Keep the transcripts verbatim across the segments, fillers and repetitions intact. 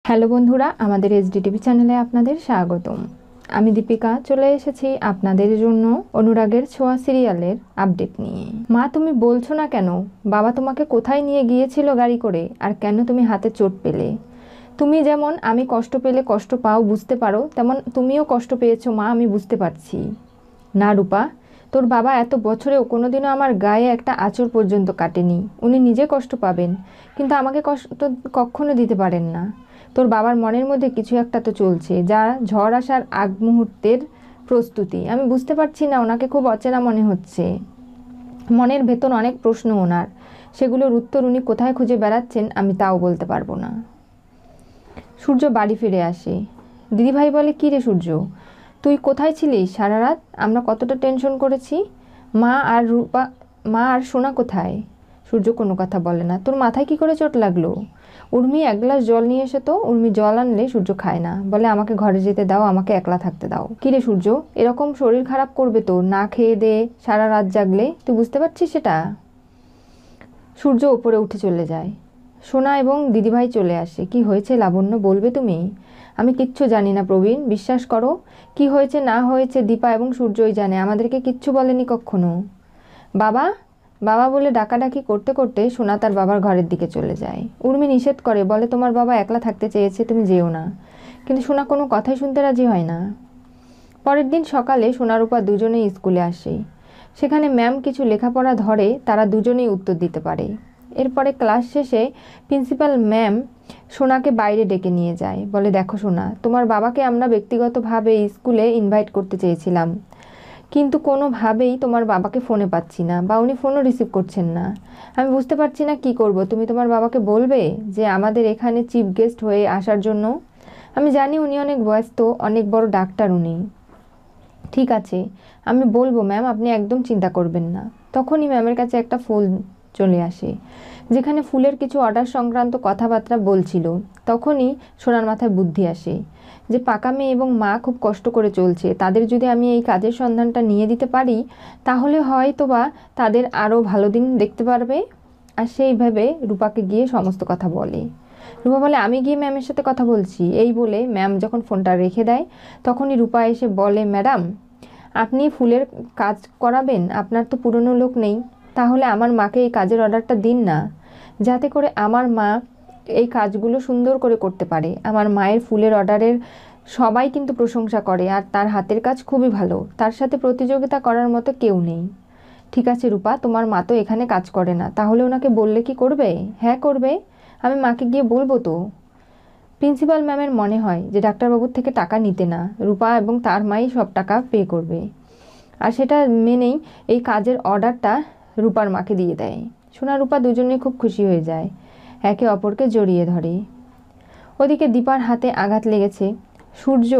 Hello বন্ধুরা, আমাদের SDTV চ্যানেলে আপনাদের স্বাগতম। আমি দীপিকা চলে এসেছি আপনাদের জন্য অনুরাগের ছোঁয়া সিরিয়ালের আপডেট নিয়ে। মা, তুমি বলছো না কেন? বাবা তোমাকে কোথায় নিয়ে গিয়েছিল গাড়ি করে, আর কেন তুমি হাতে চোট পেলে? তুমি যেমন আমি কষ্ট পেলে কষ্ট পাও বুঝতে পারো, তেমন তুমিও কষ্ট পেয়েছো মা, আমি বুঝতে পারছি। না রূপা, তোর বাবা এত বছরেও কোনোদিনও আমার গায়ে একটা আঁচড় পর্যন্ত কাটেনি। উনি নিজে কষ্ট পাবেন, কিন্তু আমাকে কষ্ট কখনো দিতে পারেন না। তোর বাবার মনের মধ্যে কিছু একটা তো চলছে, যা ঝড় আসার আগ মুহূর্তের প্রস্তুতি। আমি বুঝতে পারছি না, ওনাকে খুব অচেনা মনে হচ্ছে। মনের ভেতর অনেক প্রশ্ন ওনার, সেগুলোর উত্তর উনি কোথায় খুঁজে বেড়াচ্ছেন আমি তাও বলতে পারবো না। সূর্য বাড়ি ফিরে আসে। দিদিভাই বলে, কী রে সূর্য, তুই কোথায় ছিলিস সারা রাত? আমরা কতটা টেনশন করেছি। মা আর রূপা, মা আর সোনা কোথায়? সূর্য কোনো কথা বলে না। তোর মাথায় কি করে চোট লাগলো? উর্মি, এক গ্লাস জল নিয়ে এসে তো। উর্মি জল আনলে সূর্য খায় না, বলে আমাকে ঘরে যেতে দাও, আমাকে একলা থাকতে দাও। কিরে সূর্য, এরকম শরীর খারাপ করবে তো, না খেয়ে দে সারা রাত জাগলে? তুই বুঝতে পারছিস সেটা? সূর্য ওপরে উঠে চলে যায়। সোনা এবং দিদিভাই চলে আসে। কি হয়েছে লাবণ্য, বলবে তুমি? আমি কিচ্ছু জানি না প্রবীণ, বিশ্বাস করো। কি হয়েছে না হয়েছে দীপা এবং সূর্যই জানে, আমাদেরকে কিচ্ছু বলেনি কখনো। বাবা, বাবা বলে ডাকাডাকি করতে করতে সোনা তার বাবার ঘরের দিকে চলে যায়। উর্মি নিষেধ করে, বলে তোমার বাবা একলা থাকতে চেয়েছে, তুমি যেও না। কিন্তু সোনা কোনো কথাই শুনতে রাজি হয় না। পরের দিন সকালে সোনার উপর দুজনেই স্কুলে আসে। সেখানে ম্যাম কিছু লেখাপড়া ধরে, তারা দুজনেই উত্তর দিতে পারে। এরপরে ক্লাস শেষে প্রিন্সিপাল ম্যাম সোনাকে বাইরে ডেকে নিয়ে যায়। বলে, দেখো সোনা, তোমার বাবাকে আমরা ব্যক্তিগতভাবে স্কুলে ইনভাইট করতে চেয়েছিলাম, কিন্তু কোনোভাবেই তোমার বাবাকে ফোনে পাচ্ছি না, বা উনি ফোনও রিসিভ করছেন না। আমি বুঝতে পারছি না কি করব। তুমি তোমার বাবাকে বলবে যে আমাদের এখানে চিফ গেস্ট হয়ে আসার জন্য। আমি জানি উনি অনেক ব্যস্ত, অনেক বড় ডাক্তার উনি। ঠিক আছে, আমি বলবো ম্যাম, আপনি একদম চিন্তা করবেন না। তখনই ম্যামের কাছে একটা ফুল চলে আসে, যেখানে ফুলের কিছু অর্ডার সংক্রান্ত কথাবার্তা বলছিল। তখনই সোনার মাথায় বুদ্ধি আসে যে পাকা মেয়ে এবং মা খুব কষ্ট করে চলছে, তাদের যদি আমি এই কাজের সন্ধানটা নিয়ে দিতে পারি, তাহলে হয়তো বা তাদের আরও ভালো দিন দেখতে পারবে। আর সেইভাবে রূপাকে গিয়ে সমস্ত কথা বলে। রূপা বলে, আমি গিয়ে ম্যামের সাথে কথা বলছি। এই বলে ম্যাম যখন ফোনটা রেখে দেয়, তখনই রূপা এসে বলে, ম্যাডাম, আপনি ফুলের কাজ করাবেন? আপনার তো পুরনো লোক নেই, তাহলে আমার মাকে এই কাজের অর্ডারটা দিন না, যাতে করে আমার মা এই কাজগুলো সুন্দর করে করতে পারে। আমার মায়ের ফুলের অর্ডারের সবাই কিন্তু প্রশংসা করে, আর তার হাতের কাজ খুবই ভালো, তার সাথে প্রতিযোগিতা করার মতো কেউ নেই। ঠিক আছে রূপা, তোমার মা তো এখানে কাজ করে না, তাহলে ওনাকে বললে কি করবে? হ্যাঁ করবে, আমি মাকে গিয়ে বলবো তো। প্রিন্সিপাল ম্যামের মনে হয় যে ডাক্তারবাবুর থেকে টাকা নিতে না, রূপা এবং তার মাই সব টাকা পে করবে, আর সেটা মেনেই এই কাজের অর্ডারটা রূপার মাকে দিয়ে দেয়। সোনা রূপা দুজনেই খুব খুশি হয়ে যায়, একে অপরকে জড়িয়ে ধরে। ওদিকে দীপার হাতে আঘাত লেগেছে। সূর্য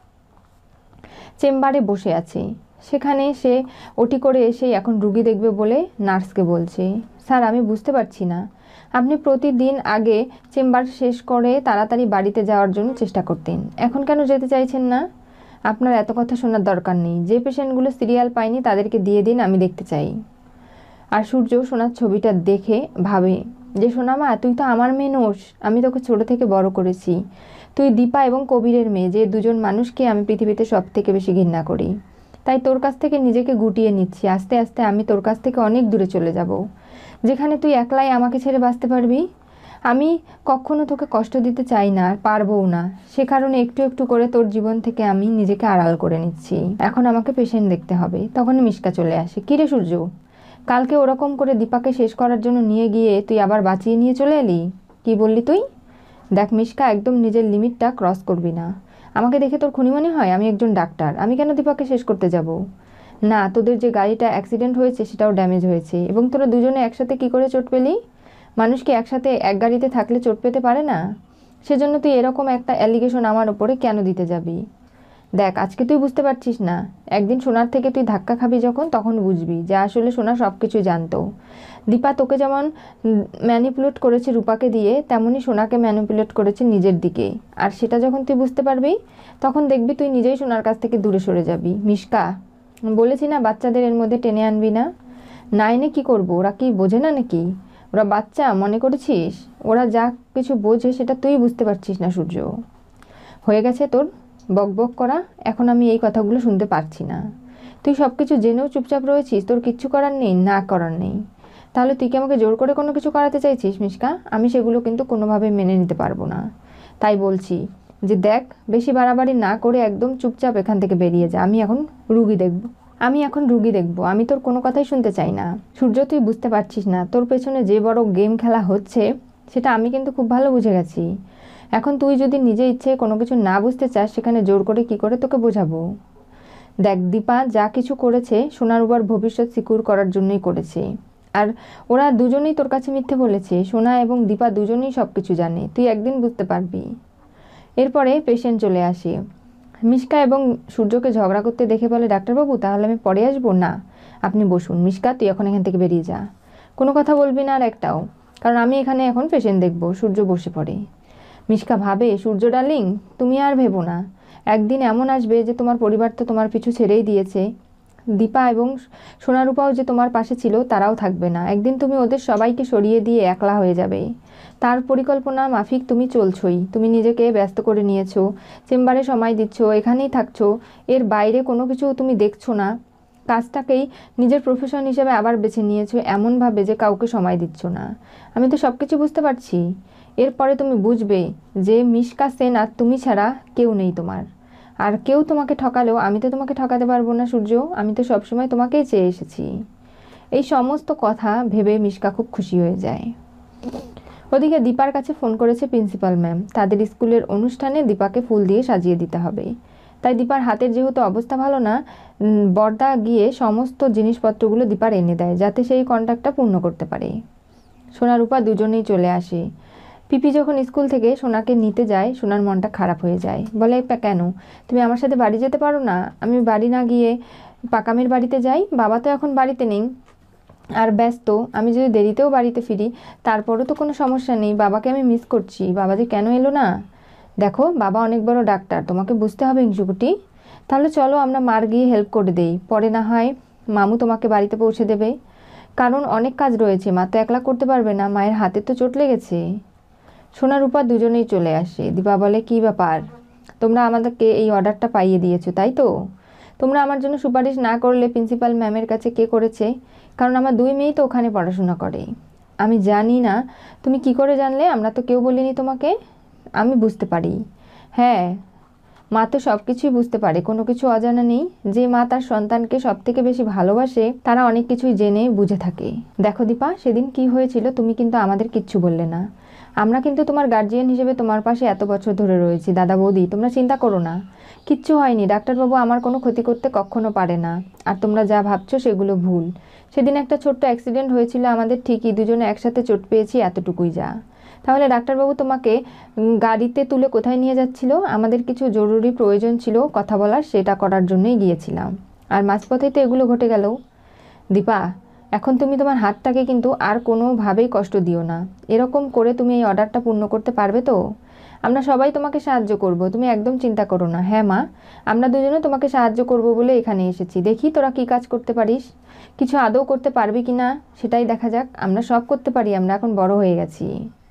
চেম্বারে বসে আছে। সেখানে সে ওটি করে এসেই এখন রুগী দেখবে বলে নার্সকে বলছে, স্যার, আমি বুঝতে পারছি না, আপনি প্রতিদিন আগে চেম্বার শেষ করে তাড়াতাড়ি বাড়িতে যাওয়ার জন্য চেষ্টা করতেন, এখন কেন যেতে চাইছেন না? আপনার এত কথা শোনার দরকার নেই। যে পেশেন্টগুলো সিরিয়াল পায়নি তাদেরকে দিয়ে দিন, আমি দেখতে চাই। আর সূর্য সোনার ছবিটা দেখে ভাবে যে, সোনামা, তুই তো আমার মেয়ে নোস, আমি তোকে ছোট থেকে বড় করেছি। তুই দীপা এবং কবিরের মেয়ে, যে দুজন মানুষকে আমি পৃথিবীতে সব থেকে বেশি ঘৃণা করি। তাই তোর কাছ থেকে নিজেকে গুটিয়ে নিচ্ছি। আস্তে আস্তে আমি তোর কাছ থেকে অনেক দূরে চলে যাব, যেখানে তুই একলাই আমাকে ছেড়ে বাঁচতে পারবি। আমি কখনো তোকে কষ্ট দিতে চাই না, আর পারবও না। সে কারণে একটু একটু করে তোর জীবন থেকে আমি নিজেকে আড়াল করে নিচ্ছি। এখন আমাকে পেশেন্ট দেখতে হবে। তখনই মিশকা চলে আসে। কিরে সূর্য, কালকে ওরকম করে দীপাকে শেষ করার জন্য নিয়ে গিয়ে তুই আবার বাঁচিয়ে নিয়ে চলে এলি? কি বললি তুই? দেখ মিশকা, একদম নিজের লিমিটটা ক্রস করবি না। আমাকে দেখে তোর খুনি মনে হয়? আমি একজন ডাক্তার, আমি কেন দীপাকে শেষ করতে যাব? না, তোদের যে গাড়িটা অ্যাক্সিডেন্ট হয়েছে সেটাও ড্যামেজ হয়েছে, এবং তোরা দুজনে একসাথে কি করে চোট পেলি? মানুষ কি একসাথে এক গাড়িতে থাকলে চোট পেতে পারে না? সেজন্য তুই এরকম একটা অ্যালিগেশন আমার ওপরে কেন দিতে যাবি? দেখ, আজকে তুই বুঝতে পারছিস না, একদিন সোনার থেকে তুই ধাক্কা খাবি যখন, তখন বুঝবি যে আসলে সোনা সব কিছু জানতো। দীপা তোকে যেমন ম্যানিপুলেট করেছে রূপাকে দিয়ে, তেমনই সোনাকে ম্যানিপুলেট করেছে নিজের দিকে। আর সেটা যখন তুই বুঝতে পারবি, তখন দেখবি তুই নিজেই সোনার কাছ থেকে দূরে সরে যাবি। মিশকা, বলেছি না বাচ্চাদের এর মধ্যে টেনে আনবি না। না এনে কী করবো? ওরা কি বোঝে না নাকি? ওরা বাচ্চা মনে করেছিস? ওরা যা কিছু বোঝে সেটা তুই বুঝতে পারছিস না সূর্য। হয়ে গেছে তোর বক বক করা, এখন আমি এই কথাগুলো শুনতে পারছি না। তুই সব কিছু জেনেও চুপচাপ রয়েছিস, তোর কিচ্ছু করার নেই, না করার নেই। তাহলে তুই কি আমাকে জোর করে কোনো কিছু করাতে চাইছিস মিশকা? আমি সেগুলো কিন্তু কোনোভাবে মেনে নিতে পারবো না। তাই বলছি যে দেখ, বেশি বাড়াবাড়ি না করে একদম চুপচাপ এখান থেকে বেরিয়ে যা। আমি এখন রুগী দেখব আমি এখন রুগী দেখব আমি তোর কোনো কথাই শুনতে চাই না। সূর্য, তুই বুঝতে পারছিস না তোর পেছনে যে বড় গেম খেলা হচ্ছে সেটা আমি কিন্তু খুব ভালো বুঝে গেছি। এখন তুই যদি নিজে ইচ্ছে কোনো কিছু না বুঝতে চাস, সেখানে জোর করে কি করে তোকে বোঝাবো? দেখ দীপা যা কিছু করেছে সোনার উপর ভবিষ্যৎ সিকিউর করার জন্যই করেছে। আর ওরা দুজনেই তোর কাছে মিথ্যে বলেছে। সোনা এবং দীপা দুজনেই সব কিছু জানে, তুই একদিন বুঝতে পারবি। এরপরে পেশেন্ট চলে আসে। মিশকা এবং সূর্যকে ঝগড়া করতে দেখে বলে, ডাক্তারবাবু তাহলে আমি পরে আসবো? না, আপনি বসুন। মিশকা, তুই এখন এখান থেকে বেরিয়ে যা, কোনো কথা বলবি না আর একটাও, কারণ আমি এখানে এখন পেশেন্ট দেখব। সূর্য বসে পড়ে। মিশকা ভাবে, সূর্য ডার্লিং, তুমি আর ভেবো না, একদিন এমন আসবে যে তোমার পরিবার তো তোমার পিছু ছেড়েই দিয়েছে। দীপা এবং সোনারূপাও যে তোমার পাশে ছিল তারাও থাকবে না। একদিন তুমি ওদের সবাইকে সরিয়ে দিয়ে একলা হয়ে যাবে। তার পরিকল্পনা মাফিক তুমি চলছই। তুমি নিজেকে ব্যস্ত করে নিয়েছো, চেম্বারে সময় দিচ্ছ, এখানেই থাকছো, এর বাইরে কোনো কিছু তুমি দেখছো না। কাজটাকেই নিজের প্রফেশন হিসেবে আবার বেছে নিয়েছো এমনভাবে যে কাউকে সময় দিচ্ছ না। আমি তো সব কিছু বুঝতে পারছি। এরপরে তুমি বুঝবে যে মিশকা সেন আর তুমি ছাড়া কেউ নেই তোমার। আর কেউ তোমাকে ঠকালেও আমি তো তোমাকে ঠকাতে পারবো না সূর্য, আমি তো সবসময় তোমাকেই চেয়ে এসেছি। এই সমস্ত কথা ভেবে মিশকা খুব খুশি হয়ে যায়। ওদিকে দীপার কাছে ফোন করেছে প্রিন্সিপাল ম্যাম। তাদের স্কুলের অনুষ্ঠানে দীপাকে ফুল দিয়ে সাজিয়ে দিতে হবে। তাই দীপার হাতের যেহেতু অবস্থা ভালো না, বরদা গিয়ে সমস্ত জিনিসপত্রগুলো দীপার এনে দেয় যাতে সেই কন্ট্রাক্টটা পূর্ণ করতে পারে। সোনারূপা দুজনেই চলে আসে। পিপি যখন স্কুল থেকে সোনাকে নিতে যায়, সোনার মনটা খারাপ হয়ে যায়। বলে, কেন তুমি আমার সাথে বাড়ি যেতে পারো না? আমি বাড়ি না গিয়ে পাকামের বাড়িতে যাই, বাবা তো এখন বাড়িতে নেই আর ব্যস্ত। আমি যদি দেরিতেও বাড়িতে ফিরি তারপরও তো কোনো সমস্যা নেই, বাবাকে আমি মিস করছি। বাবা যে কেন এলো না? দেখো, বাবা অনেক বড় ডাক্তার, তোমাকে বুঝতে হবে ইংশুকুটি। তাহলে চলো আমরা মার গিয়ে হেল্প করে দেই, পরে না হয় মামু তোমাকে বাড়িতে পৌঁছে দেবে। কারণ অনেক কাজ রয়েছে, মা তো একলা করতে পারবে না, মায়ের হাতে তো চোট লেগেছে। সোনারূপা দুজনেই চলে আসে। দীপা বলে, কী ব্যাপার, তোমরা আমাদেরকে এই অর্ডারটা পাইয়ে দিয়েছো তাই তো? তোমরা আমার জন্য সুপারিশ না করলে প্রিন্সিপাল ম্যামের কাছে কে করেছে? কারণ আমার দুই মেয়েই তো ওখানে পড়াশোনা করে। আমি জানি না তুমি কি করে জানলে, আমরা তো কেউ বলিনি তোমাকে। আমি বুঝতে পারি। হ্যাঁ, মা তো সব কিছুই বুঝতে পারে, কোনো কিছু অজানা নেই। যে মা তার সন্তানকে সব থেকে বেশি ভালোবাসে তারা অনেক কিছুই জেনে বুঝে থাকে। দেখো দীপা, সেদিন কি হয়েছিল তুমি কিন্তু আমাদের কিচ্ছু বললে না। আমরা কিন্তু তোমার গার্জিয়ান হিসেবে তোমার পাশে এত বছর ধরে রয়েছি। দাদা বৌদি, তোমরা চিন্তা করো না, কিচ্ছু হয়নি। ডাক্তারবাবু আমার কোনো ক্ষতি করতে কখনো পারে না। আর তোমরা যা ভাবছো সেগুলো ভুল। সেদিন একটা ছোট্ট অ্যাক্সিডেন্ট হয়েছিল আমাদের, ঠিকই দুজনে একসাথে চোট পেয়েছি, এতটুকুই যা। তাহলে ডাক্তারবাবু তোমাকে গাড়িতে তুলে কোথায় নিয়ে যাচ্ছিল? আমাদের কিছু জরুরি প্রয়োজন ছিল কথা বলার, সেটা করার জন্যই গিয়েছিলাম। আর মাঝপথেই তো এগুলো ঘটে গেল। দীপা, এখন তুমি তোমার হাতটাকে কিন্তু আর কোনোভাবেই কষ্ট দিও না। এরকম করে তুমি এই অর্ডারটা পূর্ণ করতে পারবে তো? আমরা সবাই তোমাকে সাহায্য করব, তুমি একদম চিন্তা করো না। হ্যাঁ মা, আমরা দুজনে তোমাকে সাহায্য করব বলে এখানে এসেছি। দেখি তোরা কি কাজ করতে পারিস, কিছু আদৌ করতে পারবি কি না সেটাই দেখা যাক। আমরা সব করতে পারি, আমরা এখন বড় হয়ে গেছি।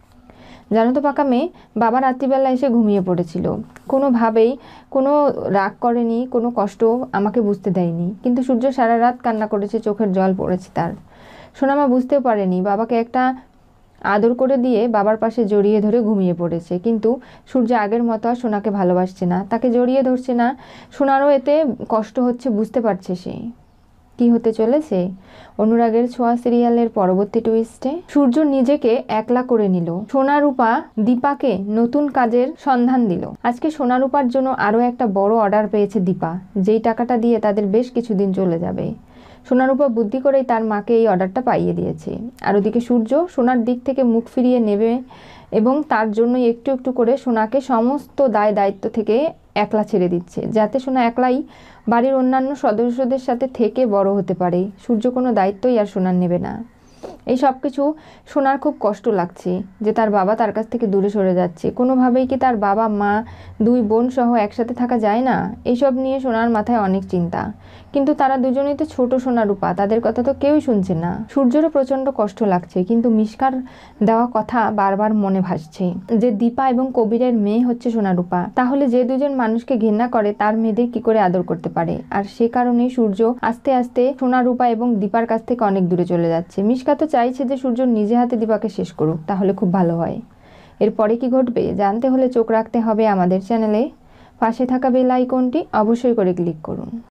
জানো তো পাকা মেয়ে, বাবা রাত্রিবেলা এসে ঘুমিয়ে পড়েছিল। কোনোভাবেই কোনো রাগ করেনি, কোনো কষ্ট আমাকে বুঝতে দেয়নি। কিন্তু সূর্য সারা রাত কান্না করেছে, চোখের জল পড়েছে তার। সোনামা বুঝতেও পারেনি, বাবাকে একটা আদর করে দিয়ে বাবার পাশে জড়িয়ে ধরে ঘুমিয়ে পড়েছে। কিন্তু সূর্য আগের মতো আর সোনাকে ভালোবাসছে না, তাকে জড়িয়ে ধরছে না। সোনারও এতে কষ্ট হচ্ছে, বুঝতে পারছে সে। কি হতে চলেছে অনুরাগের ছোঁয়া সিরিয়ালের পরবর্তী টুইস্টে? সূর্য নিজেকে একলা করে নিল। সোনারূপা দীপাকে নতুন কাজের সন্ধান দিল। আজকে সোনারূপার জন্য আরও একটা বড় অর্ডার পেয়েছে দীপা, যেই টাকাটা দিয়ে তাদের বেশ কিছুদিন চলে যাবে। সোনারূপা বুদ্ধি করেই তার মাকে এই অর্ডারটা পাইয়ে দিয়েছে। আর ওদিকে সূর্য সোনার দিক থেকে মুখ ফিরিয়ে নেবে এবং তার জন্যই একটু একটু করে সোনাকে সমস্ত দায় দায়িত্ব থেকে একলা ছেড়ে দিচ্ছে, যাতে সোনা একলাই বাড়ির অন্যান্য সদস্যদের সাথে থেকে বড় হতে পারে। সূর্য কোনো দায়িত্বই আর সোনার নেবে না। এই সব কিছু সোনার খুব কষ্ট লাগছে যে তার বাবা তার কাছ থেকে দূরে সরে যাচ্ছে। কোনোভাবেই কি তার বাবা মা দুই বোন সহ একসাথে থাকা যায় না? এইসব নিয়ে সোনার মাথায় অনেক চিন্তা। কিন্তু তারা দুজনেই তো ছোট সোনা রূপা, তাদের কথা তো কেউই শুনছে না। সূর্যেরও প্রচণ্ড কষ্ট লাগছে, কিন্তু মিশকার দেওয়া কথা বারবার মনে ভাসছে যে দীপা এবং কবিরের মেয়ে হচ্ছে সোনা রূপা। তাহলে যে দুজন মানুষকে ঘৃণা করে তার মেয়েদের কি করে আদর করতে পারে? আর সে কারণেই সূর্য আস্তে আস্তে সোনা রূপা এবং দীপার কাছ থেকে অনেক দূরে চলে যাচ্ছে। মিশকা তো চাইছে যে সূর্য নিজে হাতে দীপাকে শেষ করুক, তাহলে খুব ভালো হয়। এরপরে কি ঘটবে জানতে হলে চোখ রাখতে হবে আমাদের চ্যানেলে। পাশে থাকা বেল আইকনটি অবশ্যই করে ক্লিক করুন।